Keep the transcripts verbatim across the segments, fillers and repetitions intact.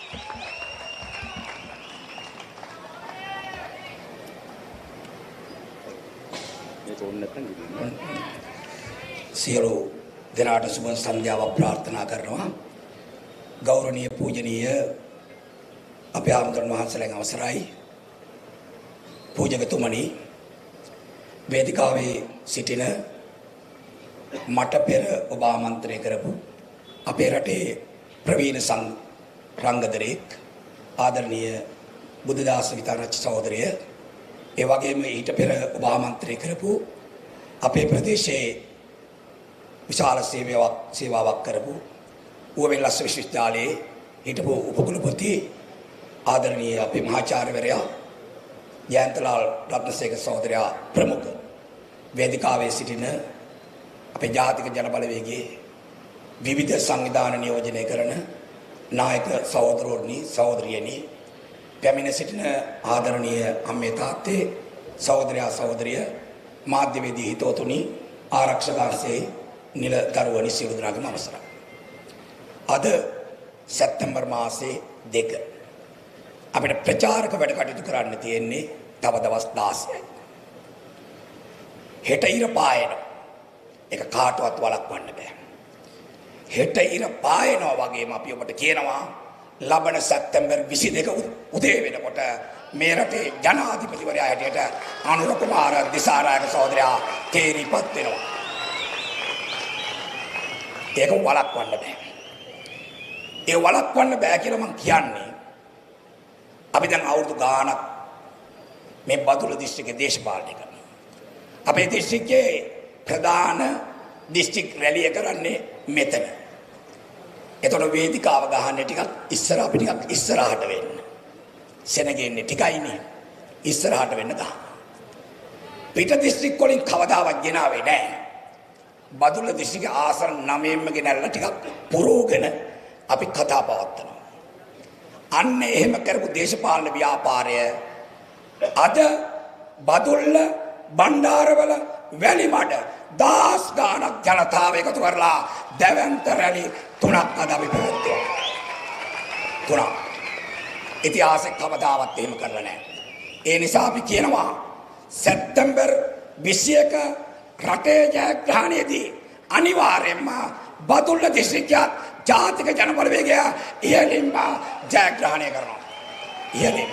සියලු දෙනාට සුබ සන්ධ්‍යාවක් ප්‍රාර්ථනා කරනවා. ගෞරවනීය පූජනීය අපේ ආමතුන් වහන්සේලාගේ අවසරයි. පූජකතුමනි, වේදිකාවේ සිටින මට පෙර ඔබ ආමන්ත්‍රණය කරපු අපේ රටේ ප්‍රවීණ රංගදරෙක් ආදරණීය බුද්ධදාස විතාරච්චි සහෝදරය, ඒ වගේම ඊට පෙර ඔබ ආමන්ත්‍රණය කරපු අපේ ප්‍රදේශයේ විශාල සේවාවක් සේවාවක් කරපු ඌවැල්ලස්ස විශ්වවිද්‍යාලයේ හිටපු උපකුලපති ආදරණීය අපේ මහාචාර්යවරයා ජයන්තලාල් රත්නසේකර සහෝදරයා ප්‍රමුඛ වේදිකාවේ සිටින අපේ ජාතික ජන බලවේගයේ විවිධ සංවිධාන නියෝජනය කරන නායක සහෝදරෝනි සහෝදරියනි, පැමිණ සිටින ආදරණීය අම්මේ තාත්තේ සහෝදරයා සහෝදරිය, මාධ්‍යවේදී හිතවතුනි, ආරක්ෂක අංශයේ නිලදරුවනි, සියලු දෙනාගේම අවසරයි. අද සැප්තැම්බර් මාසයේ දෙක අපිට ප්‍රචාරක වැඩ කටයුතු කරන්න තියෙන්නේ තව දවස් දාසයයි. හෙට ඉර පායන එක කාටවත් වළක්වන්න බෑ. හෙට ඉර පායනවා වගේම අපි ඔබට කියනවා ලබන සැප්තැම්බර් විසි දෙක උදේ වෙනකොට මේ රටේ ජනාධිපතිවරයා හැටියට අනුර කුමාර දිසානායක සහෝදරයා තේරිපත් වෙනවා. ඒක වළක්වන්න බෑ. ඒ වළක්වන්න බෑ කියලා මම කියන්නේ, අපි දැන් අවුරුදු ගාණක් මේ බදුල්ල දිස්ත්‍රික්කයේ දේශපාලනය කරනවා. අපේ දිස්ත්‍රික්කයේ ප්‍රධාන දිස්ත්‍රික් රැළිය කරන්නේ මෙතන. එතකොට වේදිකාව ගහන්නේ ටිකක් ඉස්සර, අපි ටිකක් ඉස්සරහට වෙන්න. සෙනගෙන්නේ ටිකයිනේ. ඉස්සරහට වෙන්න ගහ. පිට දිස්ත්‍රික් වලින් කවදාවත් ගෙනාවේ නැහැ. බදුල්ල දිස්ත්‍රික්කයේ ආසන නවයෙන්ම ගෙනල්ලා ටිකක් පුරෝගෙන අපි කතා පවත්වනවා. අන්න එහෙම කරපු දේශපාලන ව්‍යාපාරය අද බදුල්ල, බණ්ඩාරවල, වැලිමඩ දහස් ගාණක් ජනතාව එකතු කරලා දැවැන්ත රැලි තුනක් අද අපි පැවැත්වුවා. තුනක්. ඉතිහාසෙ කවදාවත් එහෙම කරලා නැහැ. ඒ නිසා අපි කියනවා සැප්තැම්බර් විසි එක රටේ ජයග්‍රහණයේදී අනිවාර්යයෙන්ම බදුල්ල දිස්ත්‍රික්කය ජාතික ජන බලවේගය ඉහළින්ම ජයග්‍රහණය කරනවා. ඉහළින්.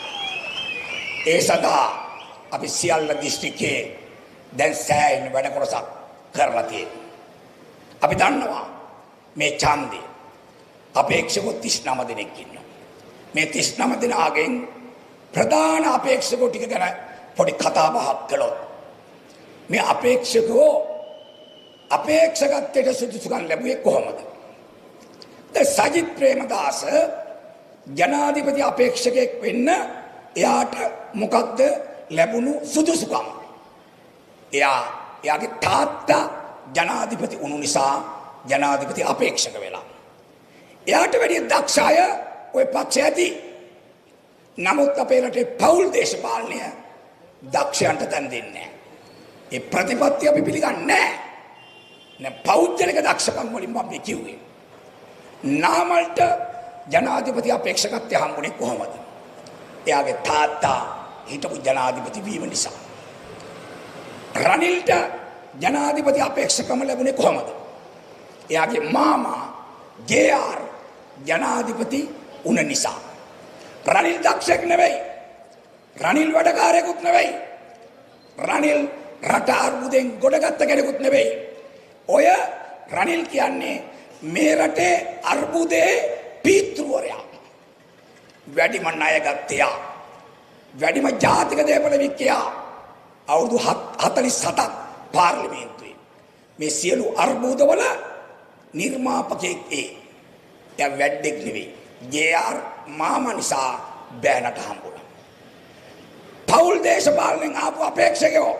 ඒ සඳහා අපි සියල්ල දිස්ත්‍රික්කයේ දැන් සෑහෙන වැඩ කොටසක් කරලා තියෙනවා. අපි දන්නවා මේ ඡන්දය අපේක්ෂකව තිස් නව දෙනෙක් ඉන්නවා. මේ තිස් නව දෙනාගෙන් ප්‍රධාන අපේක්ෂකෝ ටික ගැන පොඩි කතා බහක් කළොත්, මේ අපේක්ෂකෝ අපේක්ෂකත්වයට සුදුසුකම් ලැබුවේ කොහොමද? සජිත් ප්‍රේමදාස ජනාධිපති අපේක්ෂකයෙක් වෙන්න එයාට මොකක්ද ලැබුණු සුදුසුකම්? එයා එයාගේ තාත්තා ජනාධිපති වුණු නිසා ජනාධිපති අපේක්ෂක වෙලා. එයාට වැඩි දක්ෂ අය ওই පක්ෂය ඇති. නමුත් අපේ රටේ පෞල් දේශපාලනය දක්ෂයන්ට තැන් දෙන්නේ නැහැ. ඒ ප්‍රතිපත්ති අපි පිළිගන්නේ නැහැ. නේ පෞද්ගලික දක්ෂකම් වලින් මම කිව්වේ. නාමල්ට ජනාධිපති අපේක්ෂකත්වය හම්බුනේ කොහොමද? එයාගේ තාත්තා හිටපු ජනාධිපති වීම නිසා. රනිල්ට ජනාධිපති අපේක්ෂකම ලැබුණේ කොහොමද? එයාගේ මාමා ජේ ආර් ජනාධිපති වුණ නිසා. රනිල් දක්ෂයෙක් නෙවෙයි. රනිල් වැඩකාරයෙකුත් නෙවෙයි. රනිල් රට අර්බුදෙන් ගොඩගත්ත කෙනෙකුත් නෙවෙයි. ඔය රනිල් කියන්නේ මේ රටේ අර්බුදේ පීතෘවරයා. වැඩිම ණය ගත්තයා. වැඩිම ජාතික දේපල වික්කයා. අවුරුදු හතළිස් හතක් පාර්ලිමේන්තුවේ. මේ සියලු අර්බුදවල නිර්මාපකයෙක් ඒ. එයා වැඩෙක් නෙවෙයි. ජේ ආර් මාමා නිසා බෑනට හම්බුණා. පෞල් දේශපාලනෙන් ආපු අපේක්ෂකයෝ.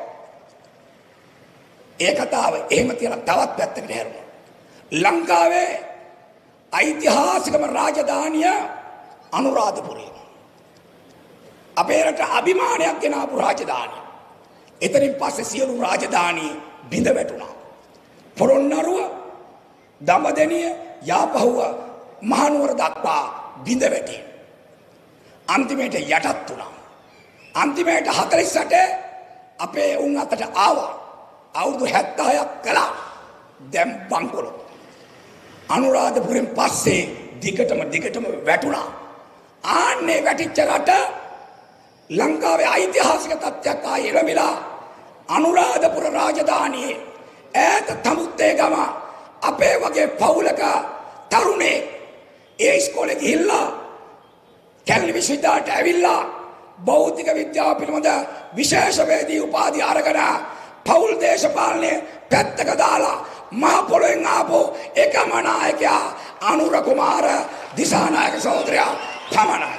ඒ කතාව එහෙම තියලා තවත් පැත්තකට හැරුණා. ලංකාවේ ඓතිහාසිකම රාජධානිය අනුරාධපුරය. අපේ රට අභිමානයක් ගෙන ආපු රාජධානිය. එතනින් පස්සේ සියලු රාජධානී බිඳ වැටුණා. පොළොන්නරුව, දඹදෙණිය, යාපහුව, මහනුවර දක්වා බිඳ වැටි. අන්තිමේට යටත් වුණා. අන්තිමේට හතළිස් අට අපේ උන් අතට ආවා. අවුරුදු හැත්තෑහක් කළා. දැන් බංකොලොත්. අනුරාධපුරෙන් පස්සේ දිගටම දිගටම වැටුණා. ආන්නේ වැටිච්ච රට ලංකාවේ ඓතිහාසික තත්ත්වයක් ආයේ එළඹිලා අනුරාධපුර රාජධානියේ ඈත තමුත්තේ ගම අපේ වගේ පවුලක තරුණේ ඒ ඉස්කෝලේ ගිහිල්ලා කැලණි විශ්වවිද්‍යාලයට ඇවිල්ලා භෞතික විද්‍යාව පිළිබඳ විශේෂවේදී උපාධිය අරගෙන පවුල් දේශපාලනය පැත්තක දාලා මහ පොළොවෙන් ආපු එකම නායකයා අනුර කුමාර දිසානායක සහෝදරයා පමණයි.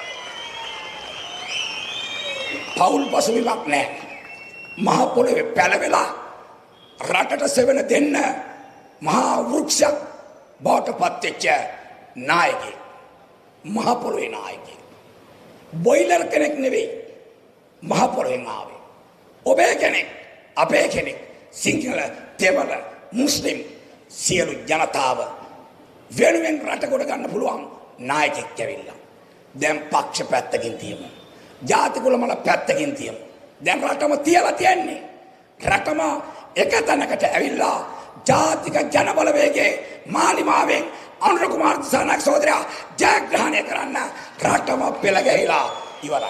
පවුල් පසුබිමක් නැහැ. මහ පොළොවේ පැලවෙලා රටට සෙවන දෙන්න මහා වෘක්ෂයක් බවට පත් වෙච්ච නායකයෙක්. මහ පොළොවේ නායකයෙක්. බොයිලර් කෙනෙක් නෙවෙයි. මහ පොළොවෙන් ආවේ. ඔබේ කෙනෙක්, අපේ කෙනෙක්, සිංහල, දෙමළ, මුස්ලිම් සියලු ජනතාව වෙනුවෙන් රට කොට ගන්න පුළුවන් නායකයෙක් ඇවිල්ලා. දැන් පක්ෂ පැත්තකින් තියමු. ජාති කුල මල පැත්තකින් තියමු. දැන් රටම තියලා තියන්නේ. රටම එක තැනකට ඇවිල්ලා ජාතික ජනබලවේගයේ මාලිමාවෙන් අනුර කුමාර දිසානායක සහෝදරයා ජයග්‍රහණය කරන්න රටම පෙළ ගැහිලා ඉවරයි.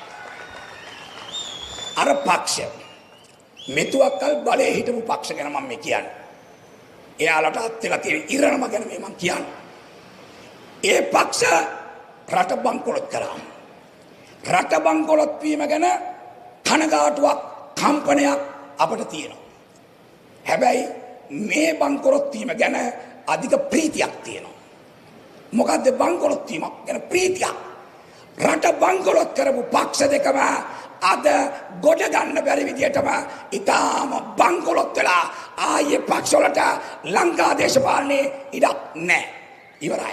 අර පක්ෂ මෙතුවක්කල් බලයේ හිටපු පක්ෂ ගැන මම මේ කියන්නේ. එයාලට අත්දලා තියෙන ඉරණම ගැන මේ මම කියන්නේ. ඒ පක්ෂ රට බංකොලොත් කරා. රට බංකොලොත් වීම ගැන කනගාටුවක්, කම්පනයක් අපට තියෙනවා. හැබැයි මේ බංකොලොත් වීම ගැන අධික ප්‍රීතියක් තියෙනවා. මොකද්ද බංකොලොත් වීම ගැන ප්‍රීතියක්? රට බංකොලොත් කරපු පක්ෂ දෙකම අද ගොඩ ගන්න බැරි විදියටම ඊටාම බංකොලොත් වෙලා ආයේ පක්ෂ වලට ලංකා දේශපාලනේ ඉඩක් නැහැ. ඉවරයි.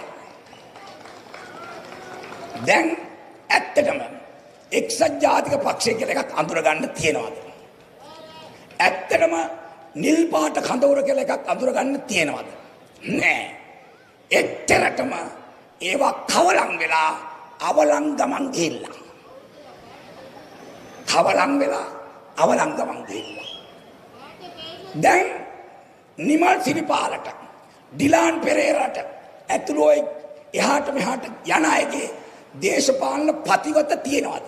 දැන් ඇත්තටම එක්සත් ජාතික පක්ෂය කියලා එකක් අඳුර ගන්න තියෙනවද? ඇත්තටම නිල් පාට කඳවුර කියලා එකක් අඳුර ගන්න තියෙනවද? නෑ. එච්චරටම ඒවා කවලම් වෙලා අවලං ගමන් ගිහිල්ලා. කවලම් වෙලා අවලං ගමන් ගිහිල්ලා. දැන් නිමල් සිරිපාලට, ඩිලාන් පෙරේරාට ඇතුළු එහාට මෙහාට යන අයගේ දේශපාලන ප්‍රතිවත තියෙනවද?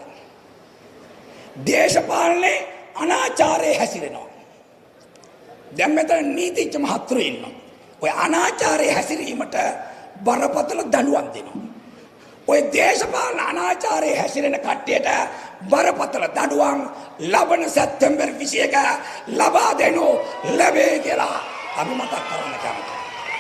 දේශපාලනේ අනාචාරයේ හැසිරෙනවා. දැන් මෙතන නීතිඥ මහතුරු ඉන්නවා. ඔය අනාචාරයේ හැසිරීමට බරපතල දඬුවම් දෙනවා. ඔය දේශපාලන අනාචාරයේ හැසිරෙන කට්ටියට බරපතල දඬුවම් ලබන සැප්තැම්බර් විසි එක ලබා දෙනු ලැබේ කියලා අපි මතක් කරන්න කැමතියි.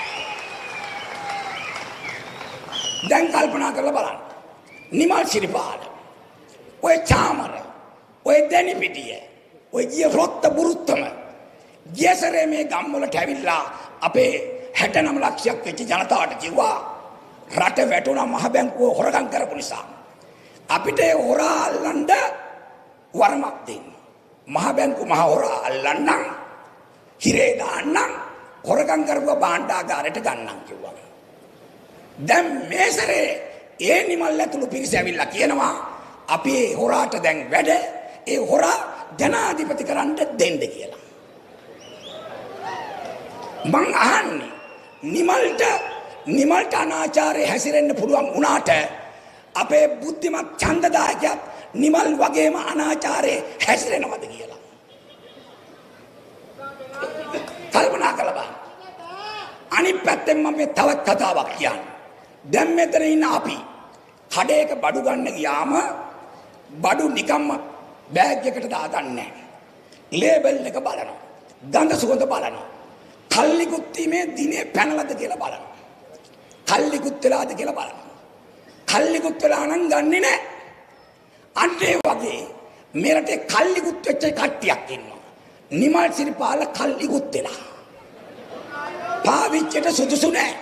දැන් කල්පනා කරලා බලන්න. නිමල් සිරිපාල, ඔය චාමර, ඔය දැනිපිටිය, ඔය ගිය රොත්ත බුරුත්තම ගියසරේ මේ ගම්වලට ඇවිල්ලා අපේ හැටනම ලක්ෂයක් වෙච්ච ජනතාවට කිව්වා රට වැටුණා මහ බැංකුව හොරගම් කරපු නිසා. අපිට ඒ හොරා අල්ලන්න වරමක් දෙන්න. මහ බැංකුව මහ හොරා අල්ලන්නම්, හිරේ දාන්නම්, හොරගම් කරපුව භාණ්ඩාගාරයට ගන්නම් කිව්වා. දැන් මේ සැරේ ඒ නිමල් ඇතුළු පිරිස ඇවිල්ලා කියනවා අපි ඒ හොරාට දැන් වැඩ ඒ හොරා ජනාධිපති කරන්න දෙන්න කියලා. මං අහන්නේ නිමල්ට නිමල්ට අනාචාරයේ හැසිරෙන්න පුළුවන් වුණාට අපේ බුද්ධිමත් ඡන්දදායකයත් නිමල් වගේම අනාචාරයේ හැසිරෙනවද කියලා කල්පනා කරලා බලන්න. අනිත් පැත්තෙන් මම මේ තවත් කතාවක් කියන්නේ. දැන් මෙතන ඉන්න අපි කඩේක බඩු ගන්න ගියාම බඩු නිකම්ම බෑග් එකට දාගන්නේ නැහැ. ලේබල් එක බලනවා. ගඳ සුවඳ බලනවා. කල්ලි කුත්ීමේ දිනේ පැනලද කියලා බලනවා. කල්ලි කුත් වෙලාද කියලා බලනවා. කල්ලි කුත් වෙලා නම් ගන්නෙ නැහැ. අන්න ඒ වගේ මෙරට කල්ලි කුත් වෙච්ච කට්ටියක් ඉන්නවා. නිමල් සිරිපාල කල්ලි කුත් වෙලා. පාවිච්චිට සුදුසු නැහැ.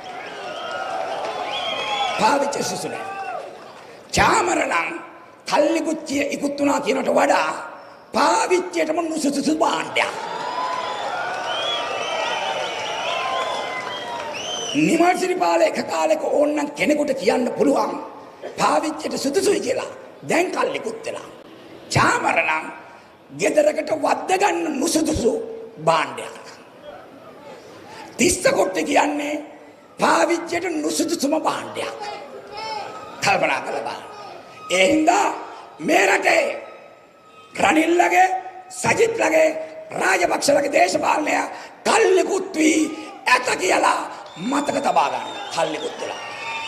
පාවිච්චි සුදුසු නැහැ. චාමර නම් කල්ලි කුච්චිය ඉක්ුත් වුණා කියනට වඩා පාවිච්චියටම නුසුසුසු භාණ්ඩයක්. නිමල් සිරිපාල එක කාලෙක ඕන්නම් කෙනෙකුට කියන්න පුළුවන් පාවිච්චියට සුදුසුයි කියලා. දැන් කල්ලිකුත් වෙලා. චාමර නම් ගෙදරකට වද්ද ගන්න නුසුදුසු භාණ්ඩයක්. තිස්ස කොට්ටේ කියන්නේ පාවිච්චියට නුසුදුසුම භාණ්ඩයක්. කල්පනා කරලා බලන්න. ඒ හින්දා මේ රටේ රනිල්ලගේ සජිත්ලගේ රාජපක්ෂලගේ දේශපාලනය කල්ලිකුත් වී ඇත කියලා මතක තබා ගන්න. කල්ලිකුත් වෙලා.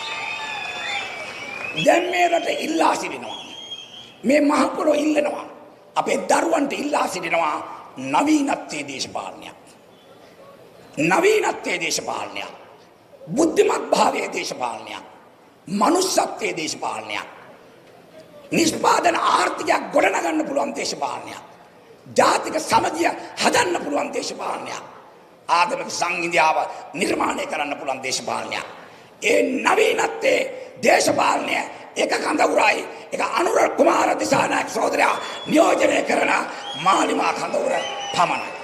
දැන් මේ රට ඉල්ලා සිටිනවා. මේ මහ පොළොව ඉල්ලනවා. අපේ දරුවන්ට ඉල්ලා සිටිනවා නවීනත්වයේ දේශපාලනයක්. නවීනත්වයේ දේශපාලනයක්. බුද්ධිමත් භාවයේ දේශපාලනයක්. මනුස්සත්වයේ දේශපාලනයක්. නිෂ්පාදන ආර්ථිකයක් ගොඩනගන්න පුළුවන් දේශපාලනයක්. ජාතික සමගිය හදන්න පුළුවන් දේශපාලනයක්. ආගමික සංහිඳියාව නිර්මාණය කරන්න පුළුවන් දේශපාලනයක්. ඒ නවීනත්වයේ දේශපාලනය එක කඳවුරයි එක අනුර කුමාර දිසානායක සහෝදරයා නියෝජනය කරන මාලිමා කඳවුර පමණයි.